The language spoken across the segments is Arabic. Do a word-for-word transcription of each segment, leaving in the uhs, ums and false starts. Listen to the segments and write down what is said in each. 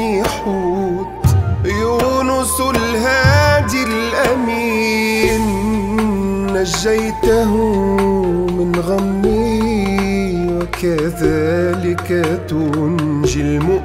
بطني حوت، يونس الهادي الأمين نجيته من غمي، وكذلك تنجي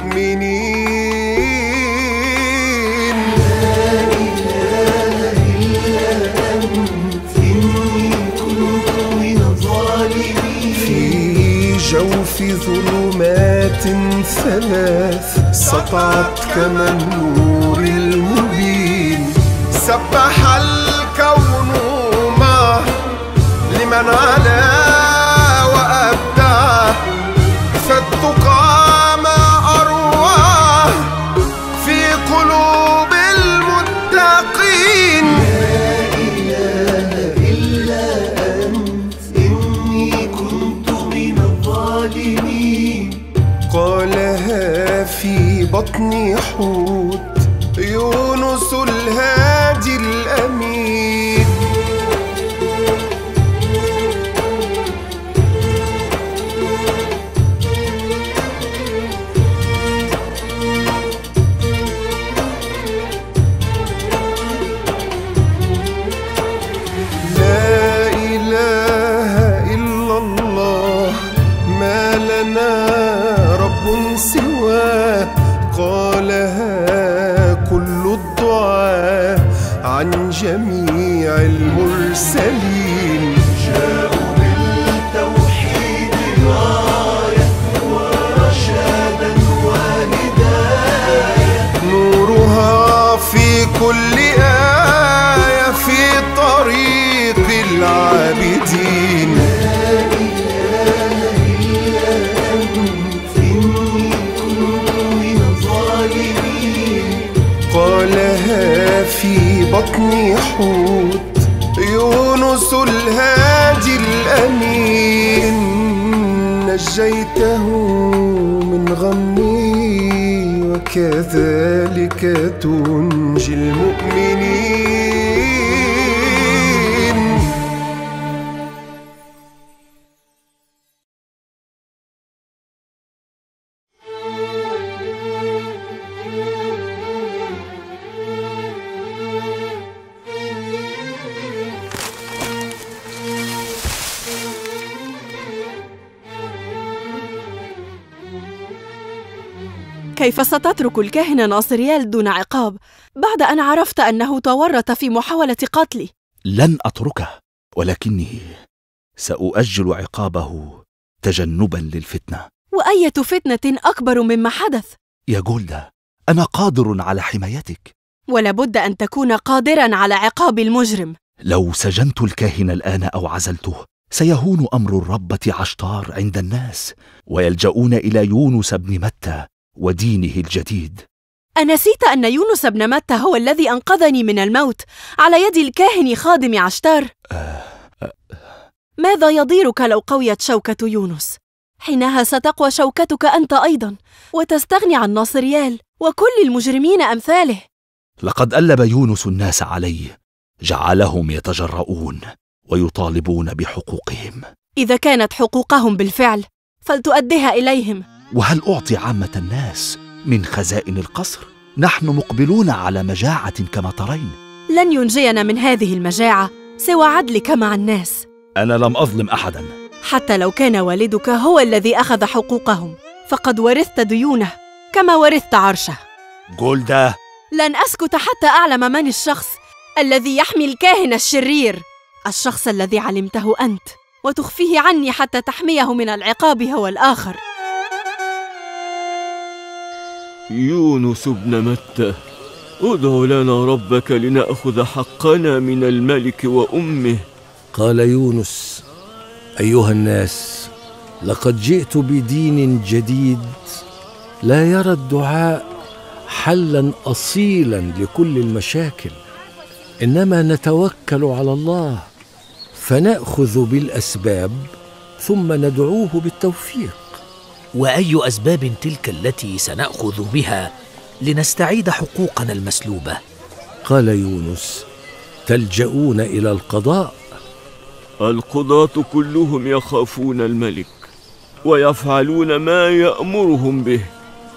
المؤمنين. لا إله إلا أنت إني كنت من الظالمين. في جوف ظلمات ثلاث سطعت كما النور المبين، سبح الكون معه لمن علا وأبدع، فالتقى ما أرواه في قلوب المتقين. لا إله إلا أنت إني كنت من الظالمين. قالها في بطني حوت، يونس الهادي الأمين. لا إله إلا الله، ما لنا رب سواه، قالها كل الدعاء عن جميع المرسلين. جاءوا بالتوحيد غاية ورشادا وهداية، نورها في كل آية في طريق العابدين. قالها في بطني حوت، يونس الهادي الأمين نجيته من غمي، وكذلك تنجي المؤمنين. كيف ستترك الكاهن ناصريال دون عقاب بعد أن عرفت أنه تورط في محاولة قتلي؟ لن أتركه، ولكني سأؤجل عقابه تجنباً للفتنة. وأية فتنة أكبر مما حدث؟ يا جولدا، أنا قادر على حمايتك. ولابد أن تكون قادراً على عقاب المجرم. لو سجنت الكاهن الآن أو عزلته، سيهون أمر الربة عشتار عند الناس، ويلجؤون إلى يونس بن متى ودينه الجديد. أنسيت أن يونس بن متى هو الذي أنقذني من الموت على يد الكاهن خادم عشتار؟ أه أه ماذا يضيرك لو قويت شوكة يونس؟ حينها ستقوى شوكتك أنت أيضاً، وتستغني عن ناصريال وكل المجرمين أمثاله. لقد ألب يونس الناس عليه، جعلهم يتجرؤون ويطالبون بحقوقهم. إذا كانت حقوقهم بالفعل فلتؤديها إليهم. وهل أعطي عامة الناس من خزائن القصر؟ نحن مقبلون على مجاعة كما ترين. لن ينجينا من هذه المجاعة سوى عدلك مع الناس. أنا لم أظلم أحداً. حتى لو كان والدك هو الذي أخذ حقوقهم، فقد ورثت ديونه كما ورثت عرشه. جولدا، لن أسكت حتى أعلم من الشخص الذي يحمي الكاهن الشرير، الشخص الذي علمته أنت وتخفيه عني حتى تحميه من العقاب هو الآخر. يونس بن متى، ادع لنا ربك لنأخذ حقنا من الملك وأمه. قال يونس: أيها الناس، لقد جئت بدين جديد لا يرى الدعاء حلاً أصيلاً لكل المشاكل، إنما نتوكل على الله، فنأخذ بالأسباب ثم ندعوه بالتوفيق. وأي أسباب تلك التي سنأخذ بها لنستعيد حقوقنا المسلوبة؟ قال يونس: تلجؤون إلى القضاء. القضاة كلهم يخافون الملك ويفعلون ما يأمرهم به،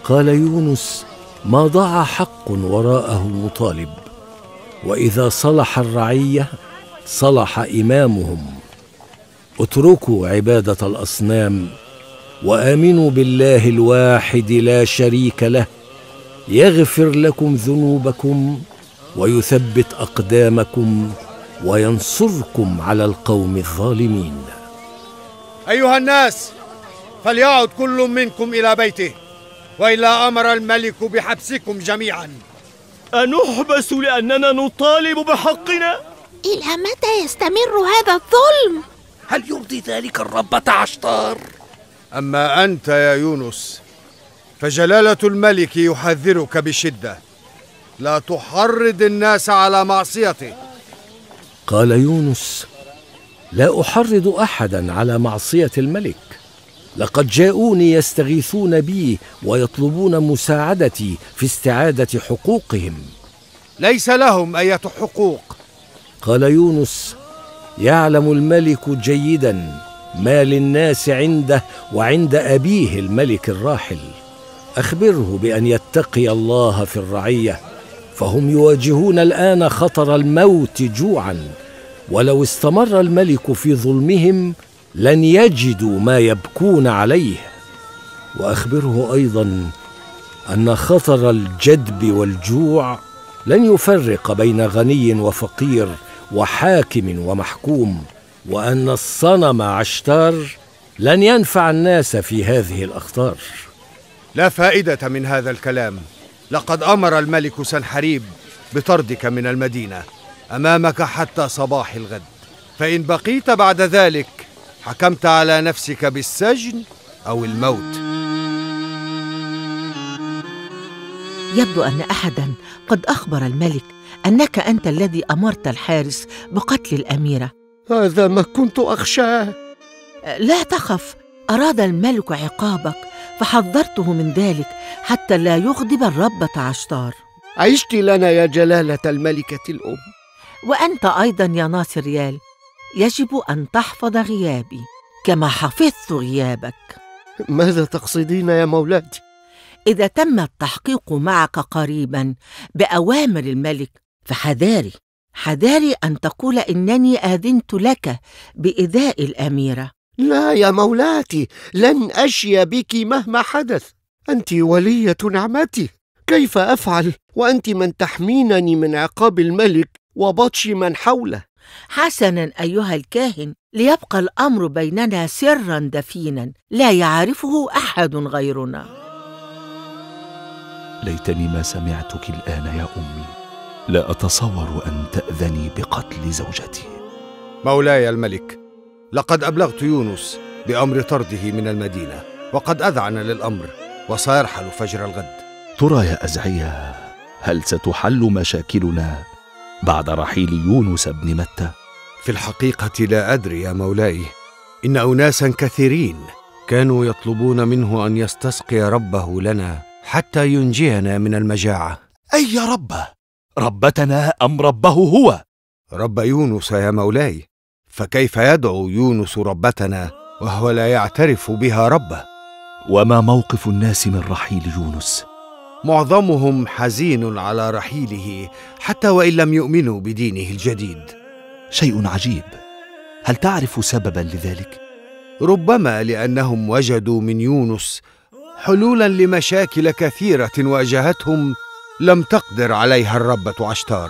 قال يونس: ما ضاع حق وراءه مطالب، وإذا صلح الرعية صلح إمامهم. اتركوا عبادة الأصنام وآمنوا بالله الواحد لا شريك له، يغفر لكم ذنوبكم ويثبت أقدامكم وينصركم على القوم الظالمين. أيها الناس، فليعد كل منكم إلى بيته، وإلا أمر الملك بحبسكم جميعا. أنحبس لأننا نطالب بحقنا؟ إلى متى يستمر هذا الظلم؟ هل يرضي ذلك الربة عشتار؟ أما أنت يا يونس فجلالة الملك يحذرك بشدة، لا تحرض الناس على معصيته. قال يونس: لا أحرض أحدا على معصية الملك، لقد جاءوني يستغيثون بي ويطلبون مساعدتي في استعادة حقوقهم. ليس لهم أية حقوق. قال يونس: يعلم الملك جيدا ما للناس عنده وعند أبيه الملك الراحل، أخبره بأن يتقي الله في الرعية، فهم يواجهون الآن خطر الموت جوعا، ولو استمر الملك في ظلمهم لن يجدوا ما يبكون عليه. وأخبره أيضا أن خطر الجدب والجوع لن يفرق بين غني وفقير وحاكم ومحكوم، وأن الصنم عشتار لن ينفع الناس في هذه الأخطار. لا فائدة من هذا الكلام، لقد أمر الملك سنحريب بطردك من المدينة، أمامك حتى صباح الغد، فإن بقيت بعد ذلك حكمت على نفسك بالسجن أو الموت. يبدو أن أحدا قد أخبر الملك أنك أنت الذي أمرت الحارس بقتل الأميرة. هذا ما كنت أخشاه. لا تخف، أراد الملك عقابك فحذرته من ذلك حتى لا يغضب الربة عشتار. عشت لنا يا جلالة الملكة الأم. وأنت أيضا يا ناصر ريال، يجب أن تحفظ غيابي كما حفظت غيابك. ماذا تقصدين يا مولاتي؟ إذا تم التحقيق معك قريبا بأوامر الملك فحذاري حذاري أن تقول إنني آذنت لك بإيذاء الأميرة. لا يا مولاتي، لن أشي بك مهما حدث، أنت ولية نعمتي. كيف أفعل وأنت من تحمينني من عقاب الملك وبطش من حوله؟ حسنا أيها الكاهن، ليبقى الأمر بيننا سرا دفينا لا يعرفه أحد غيرنا. ليتني ما سمعتك الآن يا أمي، لا أتصور أن تأذني بقتل زوجتي. مولاي الملك، لقد أبلغت يونس بأمر طرده من المدينة، وقد أذعن للأمر وسيرحل فجر الغد. ترى يا أزعية، هل ستحل مشاكلنا بعد رحيل يونس بن متى؟ في الحقيقة لا أدري يا مولاي، إن أناسا كثيرين كانوا يطلبون منه أن يستسقي ربه لنا حتى ينجينا من المجاعة. أي ربه؟ ربتنا أم ربه هو؟ رب يونس يا مولاي، فكيف يدعو يونس ربتنا وهو لا يعترف بها ربه؟ وما موقف الناس من رحيل يونس؟ معظمهم حزين على رحيله حتى وإن لم يؤمنوا بدينه الجديد. شيء عجيب، هل تعرف سببا لذلك؟ ربما لأنهم وجدوا من يونس حلولا لمشاكل كثيرة واجهتهم لم تقدر عليها الربة عشتار.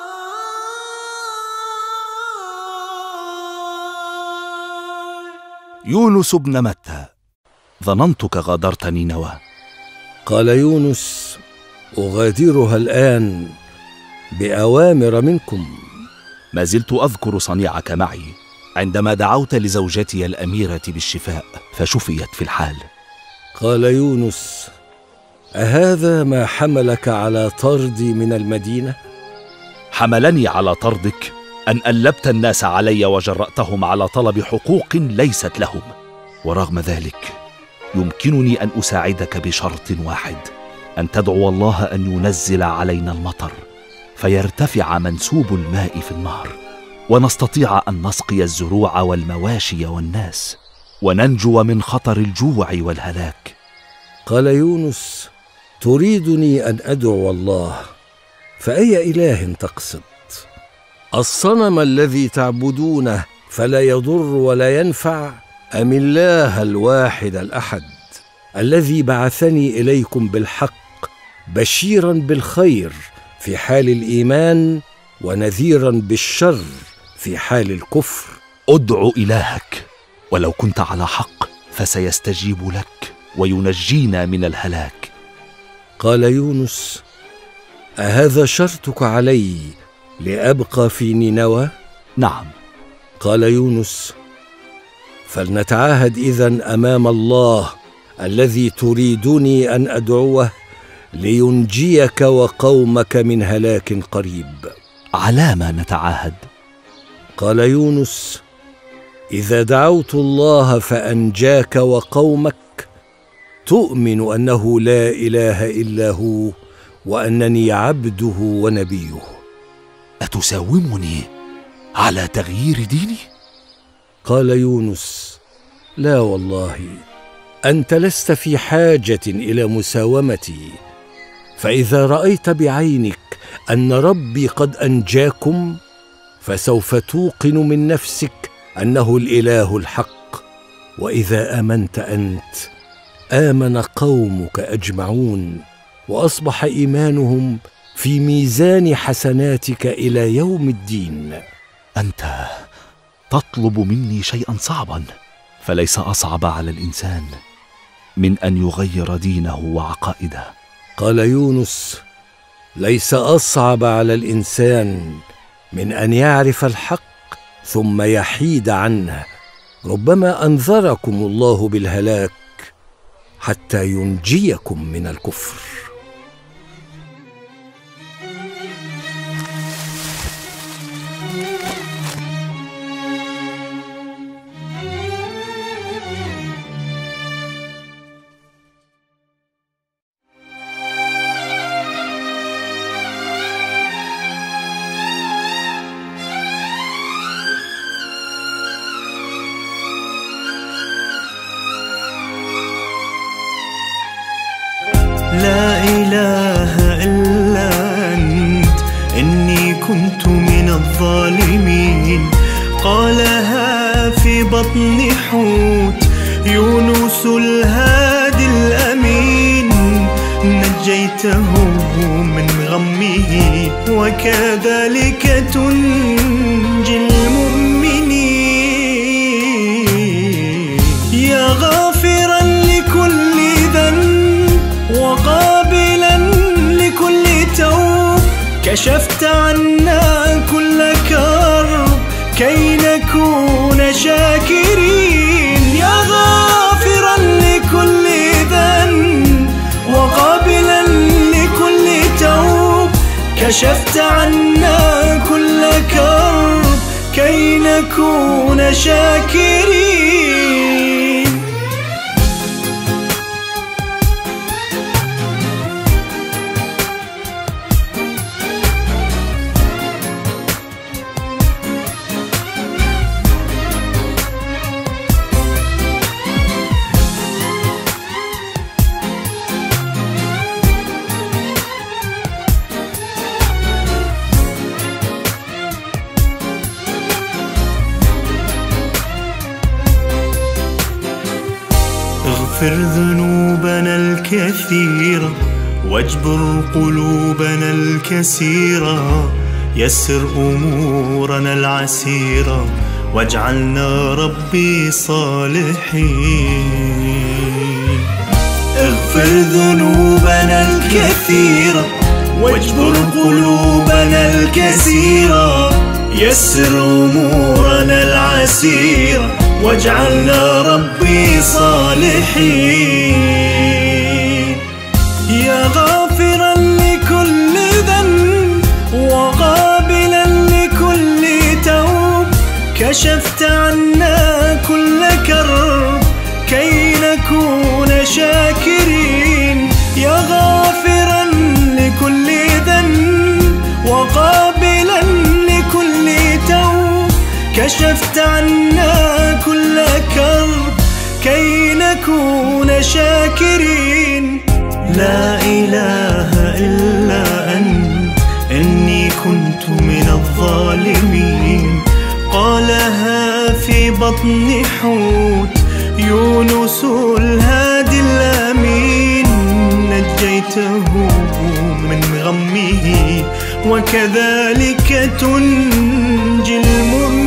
يونس بن متى، ظننتك غادرت نينوى. قال يونس: أغادرها الآن بأوامر منكم. ما زلت أذكر صنيعك معي عندما دعوت لزوجتي الأميرة بالشفاء فشفيت في الحال. قال يونس: أهذا ما حملك على طردي من المدينة؟ حملني على طردك أن ألبت الناس علي وجرأتهم على طلب حقوق ليست لهم، ورغم ذلك يمكنني أن أساعدك بشرط واحد، أن تدعو الله أن ينزل علينا المطر فيرتفع منسوب الماء في النهر، ونستطيع أن نسقي الزروع والمواشي والناس، وننجو من خطر الجوع والهلاك. قال يونس: تريدني أن أدعو الله، فأي إله تقصد؟ الصنم الذي تعبدونه فلا يضر ولا ينفع، أم الله الواحد الأحد الذي بعثني إليكم بالحق بشيرا بالخير في حال الإيمان ونذيرا بالشر في حال الكفر؟ ادع إلهك، ولو كنت على حق فسيستجيب لك وينجينا من الهلاك. قال يونس: أهذا شرطك علي لأبقى في نينوى؟ نعم. قال يونس: فلنتعاهد إذن أمام الله الذي تريدني أن أدعوه لينجيك وقومك من هلاك قريب. على ما نتعاهد؟ قال يونس: إذا دعوت الله فأنجاك وقومك تؤمن أنه لا إله إلا هو وأنني عبده ونبيه. أتساومني على تغيير ديني؟ قال يونس: لا والله، أنت لست في حاجة إلى مساومتي، فإذا رأيت بعينك أن ربي قد أنجاكم فسوف توقن من نفسك أنه الإله الحق، وإذا آمنت أنت آمن قومك أجمعون، وأصبح إيمانهم في ميزان حسناتك إلى يوم الدين. أنت تطلب مني شيئا صعبا، فليس أصعب على الإنسان من أن يغير دينه وعقائده. قال يونس: ليس أصعب على الإنسان من أن يعرف الحق ثم يحيد عنه. ربما أنذركم الله بالهلاك حتى ينجيكم من الكفر. لا إله إلا أنت إني كنت من الظالمين. قالها في بطن حوت يونس الهادي الأمين. نجيته من غمه وكذلك تنجي المؤمنين. يا غافرا لكل ذنب وقابلا لكل توب، كشفت عنا كل كرب كي نكون شاكرين. يا غافرا لكل ذنب وقابلا لكل توب، كشفت عنا كل كرب كي نكون شاكرين. اغفر ذنوبنا الكثيرة واجبر قلوبنا الكسيرة، يسر أمورنا العسيرة واجعلنا ربي صالحين. اغفر ذنوبنا الكثيرة واجبر قلوبنا الكسيرة، يسر أمورنا العسيرة واجعلنا ربي صالحين. يا غافرا لكل ذنب وقابلا لكل توب، كشفت عنا كل كرب كي نكون شاكرين. يا غافرا لكل ذنب وقابلا لكل توب، كشفت عنا كل كرب كي نكون شاكرين. لا إله إلا أنت إني كنت من الظالمين. قالها في بطن حوت يونس الهادي الأمين، نجيته من غمه وكذلك تنجي المؤمنين.